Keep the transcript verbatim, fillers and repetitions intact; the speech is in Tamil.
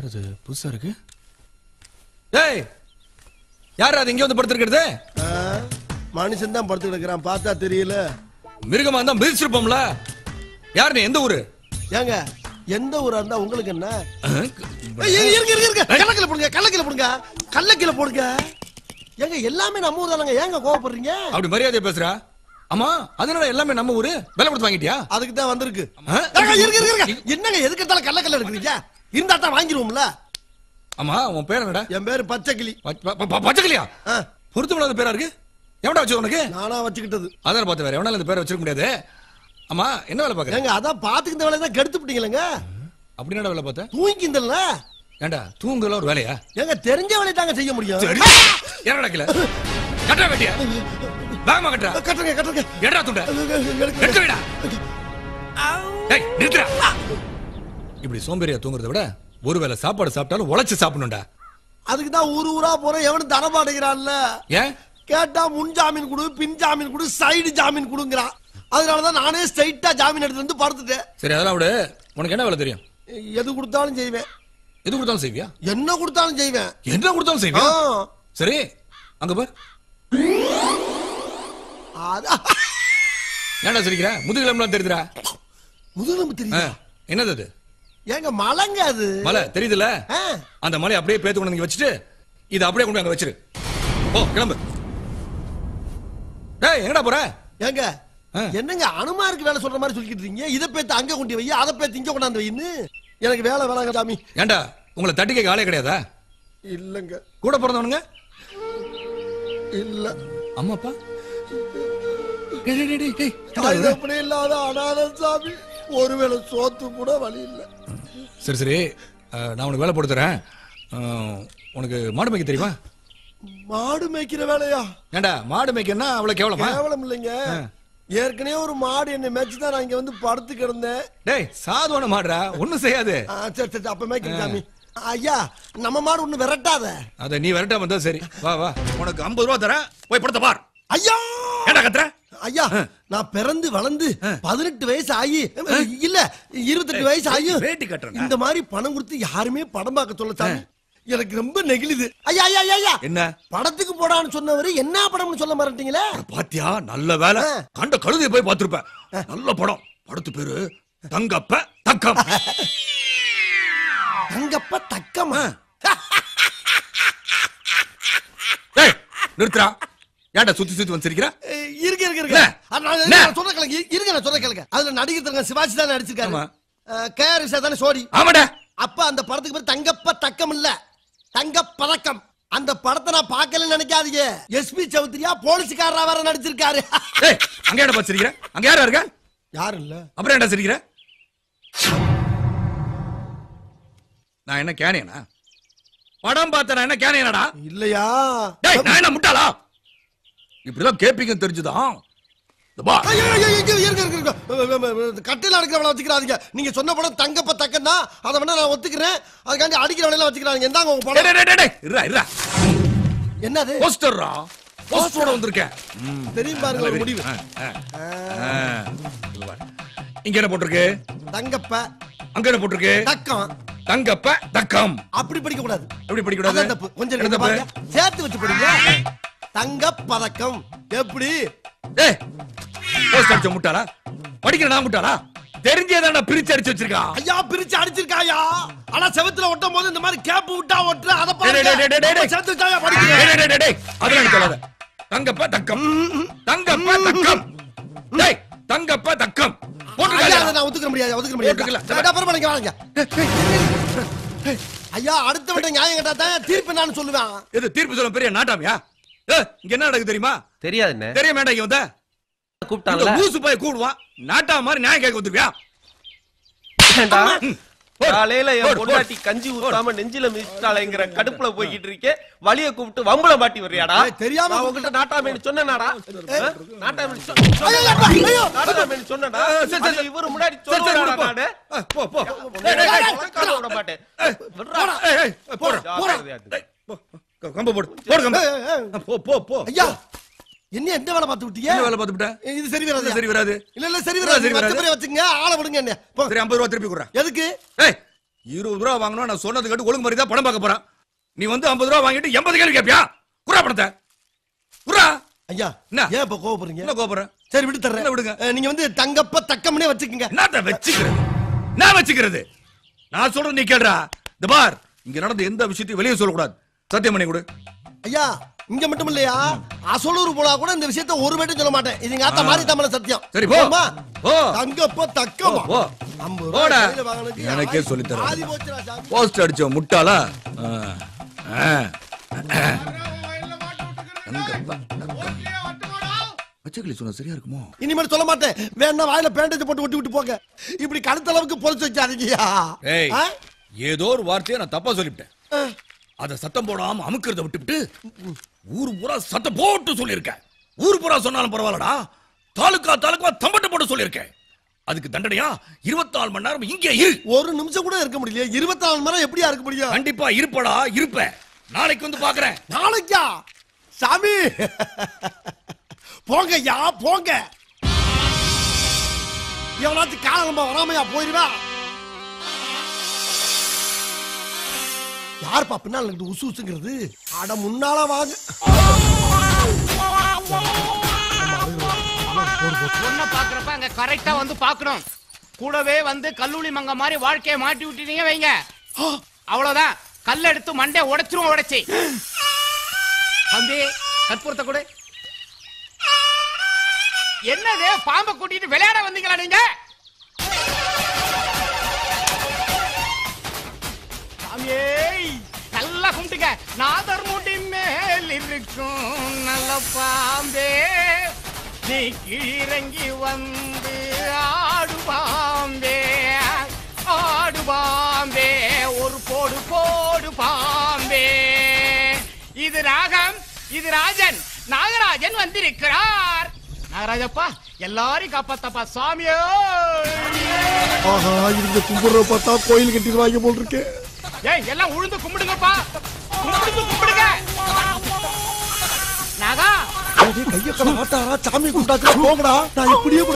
யார் அது புதுசா இருக்கு? டேய் யார் அது இங்க வந்து படுத்துக்கிறது? மனுஷன் தான் படுத்து கிடக்குறான், பார்த்தா தெரியல. மிருகமா இருந்தா மிதிச்சிருப்போம்ல. யார் நீ? எந்த ஊரு? ஏங்க எந்த ஊரா இருந்தா உங்களுக்கு என்ன? இருங்க இருங்க இருங்க கல்லக்கில போடுங்க, கல்லக்கில போடுங்க, கல்லக்கில போடுங்க. ஏங்க எல்லாமே நம்ம ஊர் தானங்க, ஏங்க கோவப்படுறீங்க? அப்படி மரியாதை பேசுறா? ஆமா அதனால எல்லாமே நம்ம ஊரு. விலை கொடுத்து வாங்கிட்டியா? அதுக்கு தான் வந்திருக்கு. இருங்க இருங்க இருங்க என்னங்க எதுக்கு எடுத்தாலும் கல்லக்கில எடுக்கிறீங்க? இருந்தா தான் வாங்கிடுவோம்ல. ஆமா உன் பேர் என்னடா? என் பேரு பச்சைக்கிளி. பச்சைக்கிளியா? பொருத்தமில்லாத பேரா இருக்கு. எவன்டா வச்சு உனக்கு? நானா வச்சுக்கிட்டது. அதான் பார்த்து வேற எவனால இந்த பேரை வச்சிருக்க முடியாது. ஆமா என்ன வேலை பாக்குற? ஏங்க அதான் பாத்துக்கிட்ட வேலை தான் கெடுத்து விட்டீங்களேங்க. அப்படி என்ன வேலை பார்த்த? தூங்கிந்தல்ல. ஏண்டா தூங்கல ஒரு வேலையா? ஏங்க தெரிஞ்ச வேலையை தாங்க செய்ய முடியும். என்ன நடக்கல? கட்டா வெட்டியா? வேகமா கட்டா. கட்டுங்க கட்டுங்க. எடா துண்ட. எடுத்து விடா. டேய் நிறுத்துடா. இப்படி சோம்பேறியா தூங்குறத விட ஒருவேளை சாப்பாடு சாப்பிட்டாலும் உழைச்சு சாப்பிடணும்டா. அதுக்கு தான் ஊரு ஊரா போற எவனும் தர மாட்டேங்கிறான்ல. ஏன் கேட்டா முன் ஜாமீன் கொடு, பின் ஜாமீன் கொடு, சைடு ஜாமீன் கொடுங்கறான். அதனாலதான் நானே ஸ்ட்ரைட்டா ஜாமீன் எடுத்து வந்து படுத்துட்டேன். சரி அதெல்லாம் விடு. உனக்கு என்ன வேலை தெரியும்? எது கொடுத்தாலும் செய்வேன். எது கொடுத்தாலும் செய்வியா? என்ன கொடுத்தாலும் செய்வேன். என்ன கொடுத்தாலும் செய்வியா? சரி அங்க பார். ஏன்டா சிரிக்கிற? முதுகுலம்லாம் தெரியுதுடா. முதுகுலம் தெரியுதா? என்னது அது? ஏங்க மலைங்க அது. மலை தெரியுதுல? அந்த மலை அப்படியே பேத்து கொண்டு வந்து வச்சுட்டு இத அப்படியே கொண்டு அங்க வச்சிரு. ஓ கிளம்பு. டேய் எங்கடா போற? ஏங்க என்னங்க அனுமாருக்கு வேலை சொல்ற மாதிரி சொல்லிட்டு இருக்கீங்க? இத பேத்து அங்க கொண்டு வை, அத பேத்து இங்க கொண்டாந்து வைன்னு. எனக்கு வேலை வேணாங்க சாமி. ஏண்டா உங்களை தட்டி கேட்க ஆளே கிடையாதா? இல்லங்க. கூட பிறந்தவனுங்க? இல்ல. அம்மா அப்பா? டேய் டேய் டேய் டேய் அது அப்படி இல்லாத அனாதை சாமி. ஒருவேளை சோத்து கூட வழி இல்ல. சரி சரி நான் உனக்கு வேலை போட்டு தரேன். உனக்கு மாடு மேய்க்க தெரியுமா? மாடு மேய்க்கிற வேலையா? ஏண்டா மாடு மேய்க்கன்னா அவ்வளவு கேவலமா? கேவலம் இல்லைங்க. ஏற்கனவே ஒரு மாடு என்ன மேய்ச்சி தான் நான் இங்க வந்து படுத்து கிடந்தேன். டேய் சாதுவான மாடுடா, ஒண்ணும் செய்யாது. சரி சரி அப்ப மேய்க்கிறேன் சாமி. ஐயா நம்ம மாடு ஒண்ணு விரட்டாத. அத நீ விரட்டாம இருந்தா சரி. வா வா உனக்கு ஐம்பது ரூபா தரேன், போய் படுத்த பார். ஐயா ஏண்டா கத்துற? ஐயா நான் பிறந்து வளர்ந்து பதினெட்டு வயசு ஆகி இல்ல இருபத்தெட்டு வயசு ஆகி வேட்டி கட்டுறேன். இந்த மாதிரி பணம் கொடுத்து யாருமே படம் பார்க்க சொல்ல சாமி. எனக்கு ரொம்ப நெகிழுது. ஐயா ஐயா ஐயா என்ன படத்துக்கு போடான்னு சொன்னவரு என்ன படம்னு சொல்ல மாட்டீங்களே? பாத்தியா நல்ல வேலை. கண்ட கழுதையை போய் பார்த்திருப்ப. நல்ல படம். படத்து பேரு தங்கப்ப தக்கம். தங்கப்ப தக்கமா? டேய் நிறுத்துடா. ஏன்டா சுத்தி சுத்தி வந்து சிரிக்கிற? இருங்க இருங்க இருங்க. நான் சொல்ற கேளுங்க. இருங்க நான் சொல்ற கேளுங்க. அதுல நடிகர் சிவாஜி தான் நடிச்சிருக்காரு. கேஆர்எஸ் தானே சோடி? ஆமாடா. அப்ப அந்த படத்துக்கு பேர் தங்கப்ப தக்கம் இல்ல, தங்க பதக்கம். அந்த படத்தை நான் பார்க்கலன்னு நினைக்காதீங்க. எஸ்பி சௌத்ரியா போலீஸ்காரரா வர நடிச்சிருக்காரு. ஏய் அங்க என்ன பார்த்து சிரிக்கிற? அங்க யாரா இருக்க? யாரும் இல்ல. அப்புறம் என்ன சிரிக்கிற? நான் என்ன கேனியனா? படம் பார்த்த நான் என்ன கேனியனடா? இல்லையா? டேய் நான் என்ன முட்டாளா? இப்படிலாம் கேப்பீங்க தெரிஞ்சுதான். கட்டில அடிக்கிறவளை வச்சுக்கிறாதீங்க. நீங்க சொன்ன படம் தங்கப்ப தக்கன்னா அதை வேணா நான் ஒத்துக்கிறேன். அதுக்காண்டி அடிக்கிறவளை வச்சுக்கிறாங்க. எந்தாங்க உங்க படம்? என்னது? போஸ்டர்ரா. போஸ்டரோட வந்திருக்கேன். தெரியும் பாருங்க ஒரு முடிவு. இங்க என்ன போட்டிருக்கு? தங்கப்ப. அங்க என்ன போட்டிருக்கு? தக்கம். தங்கப்ப தக்கம். அப்படி படிக்க கூடாது. எப்படி படிக்க கூடாது? தப்பு. கொஞ்சம் எடுத்து பாருங்க. சேர்த்து வச்சு படிங்க. தங்க பதக்கம். எப்படி? ஏய் போஸ்ட் அடிச்ச முட்டாளா? படிக்கிற நான் முட்டாளா? தெரிஞ்சேதான பிரிச்சு அடிச்சு வச்சிருக்கா. ஐயா பிரிச்சு அடிச்சிருக்காயா. ஆனா செவத்துல ஒட்டும் போது இந்த மாதிரி கேப் விட்டா ஒட்ற அத பாருங்க. சேர்த்து வச்சாயா படிக்கிறேன். டேய் டேய் டேய் அதெல்லாம் சொல்லாத. தங்கப்ப தக்கம். தங்கப்ப தக்கம். டேய் தங்கப்ப தக்கம். போட்டுக்கலையா? நான் ஒத்துக்க முடியாது. ஒத்துக்க முடியாது. டேய் பரவாயில்லை வாங்க. ஐயா அடுத்த விட நியாயம் கேட்டா தான் தீர்ப்பு நான் சொல்லுவேன். இது தீர்ப்பு சொல்ல பெரிய நாட்டாமியா? இங்க என்ன நடக்குது தெரியுமா? தெரியாது என்ன? தெரிய மாட்டா இங்க வந்த. கூப்பிட்டாங்கல. ஊசு போய் கூடுவான். நாட்டா மாதிரி நியாயம் கேட்க வந்துருவியா? ஏண்டா? காலையில என் பொண்டாட்டி கஞ்சி ஊத்தாம நெஞ்சில மிதிச்சாளேங்கற கடுப்புல போயிட்டு இருக்கே. வலிய கூப்பிட்டு வம்பள மாட்டி வர்றியாடா? தெரியாம நான் உன்கிட்ட நாட்டாமேன்னு சொன்னேனாடா? நாட்டாமேன்னு சொன்னேனா? நாட்டாமேன்னு சொன்னடா? சரி இவரு முன்னாடி சொல்லுடா நானே. போ போ. டேய் டேய் கால விட மாட்டேன். விடுடா. ஏய் போடா போடா. கம்ப போடு. போடு கம்ப. போ போ போ. ஐயா என்ன எந்த வேலை பார்த்து விட்டீங்க? என்ன வேலை பார்த்து விட்ட? இது சரி வராது. சரி வராது. இல்ல இல்ல சரி வராது. மத்த பேரை வச்சுங்க. ஆளை விடுங்க என்ன. சரி ஐம்பது ரூபாய் திருப்பி குடுறேன். எதுக்கு? ஏய் இருபது ரூபா வாங்கணும் நான் சொன்னது கேட்டு ஒழுங்கு மாதிரி தான் படம் பார்க்க போறேன். நீ வந்து ஐம்பது ரூபா வாங்கிட்டு எண்பது கேள்வி கேட்பியா? குறா பணத்தை குறா. ஐயா என்ன ஏன் இப்ப கோவப்படுறீங்க? என்ன கோபுறேன்? சரி விட்டு தர்றேன். விடுங்க. நீங்க வந்து தங்கப்ப தக்கம்னே வச்சுக்கங்க. என்னத்த வச்சுக்கிறது? நான் வச்சுக்கிறது. நான் சொல்றேன் நீ கேளுடா. இந்த பார், இங்க நடந்த எந்த விஷயத்தையும் வெளியே சொல்லக்கூடாது. சத்தியம் பண்ணி கொடு. ஐயா இங்க மட்டும் இல்லையா, அசலூர் போனா கூட இந்த விஷயத்த ஒரு மட்டும் சொல்ல மாட்டேன். இது எங்க ஆத்தா மாதிரி தமிழ சத்தியம். சரி போ. ஓ தங்கப்ப தக்கமா. ஓ ஐம்பது போடா. ரூபாய் கையில வாங்குனதுக்கு எனக்கே சொல்லி தரேன். ஆதி போச்சுடா சாமி. போஸ்ட் அடிச்ச முட்டாளா? பச்சைக்கிளி சொன்னா சரியா இருக்குமோ? இனிமேல் சொல்ல மாட்டேன். வேணா வாயில பேண்டேஜ் போட்டு ஒட்டி விட்டு போங்க. இப்படி கழுத்த அளவுக்கு பொறுத்து வைக்காதீங்கயா. ஏய் ஏதோ ஒரு வார்த்தையை நான் தப்பா சொல்லிவிட்டேன். அத சத்தம் போடாம அமுக்கிறத விட்டுவிட்டு ஊர் பூரா சத்தம் போட்டு சொல்லியிருக்கேன். ஊர் பூரா சொன்னாலும் பரவாயில்லடா, தாலுக்கா தாலுக்கா தம்பட்ட போட்டு சொல்லியிருக்கேன். அதுக்கு தண்டனையா இருபத்தி நாலு மணி நேரம் இங்கே இரு. ஒரு நிமிஷம் கூட இருக்க முடியல. இருபத்தி நாலு மணி நேரம் எப்படியா இருக்க முடியும்? கண்டிப்பா இருப்படா, இருப்ப. நாளைக்கு வந்து பாக்குறேன். நாளைக்கா? சாமி போங்க ஐயா போங்க. எவனாச்சும் காலமா வராமையா போயிருவா? யாருப்பா பின்னால இருந்து உசு உசுங்கிறது? அட முன்னால வாங்க. பொண்ண பாக்குறப்ப அங்க கரெக்டா வந்து பாக்கணும். கூடவே வந்து கல்லூரி மங்க மாதிரி வாழ்க்கையை மாட்டி விட்டீங்க வைங்க, அவ்வளவுதான். கல்ல எடுத்து மண்டை உடைச்சிரும். உடைச்சி தம்பி கற்பூரத்தை கொடு. என்னது பாம்பை கூட்டிட்டு விளையாட வந்தீங்களா நீங்க? சாமியே நல்லா கும்பிட்டுங்க. நாதர் முடி மேல் இருக்கும் நல்ல பாம்பே, நீ கீழறங்கி வந்து ஆடு பாம்பே, ஆடு பாம்பே, ஒரு போடு போடு பாம்பே. இது ராகம், இது ராஜன். நாகராஜன் வந்திருக்கிறார். நாகராஜப்பா எல்லாரையும் காப்பாத்தப்பா சாமியோ. ஆஹா இந்த கும்பிடுற பார்த்தா கோயில் கட்டிடுவாங்க போல் இருக்கு. ஏய் எல்லாம் உழுந்து கும்பிடுங்கப்பா. கும்பிடுங்க கும்பிடுங்க. நாகா கைய கட மாட்டாரா? சாமி கும்பிட்டாச்சு போங்கடா. நான் இப்படியே